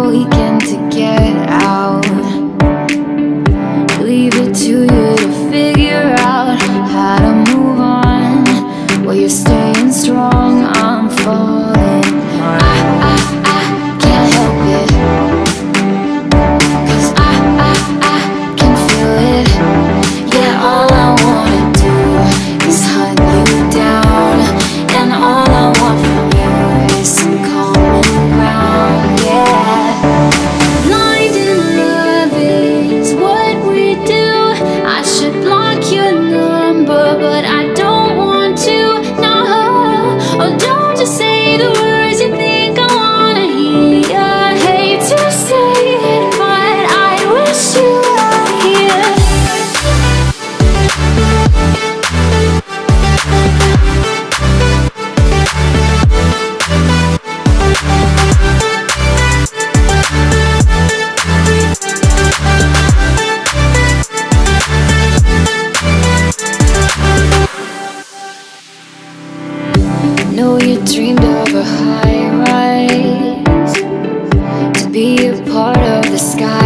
weekend to get out. Leave it to you to figure out how to move on. While you're staying strong, I'm falling. I can't help it, 'cause I can feel it. Yeah, all I wanna do is hunt you down, and all I want from you is some common ground. Yeah, blind in love is what we do. I should block your number, but I don't want to. No, oh, don't just say the words you think I wanna hear. I hate to say it, but I wish you were here. Know you dreamed of a high rise, to be a part of the sky.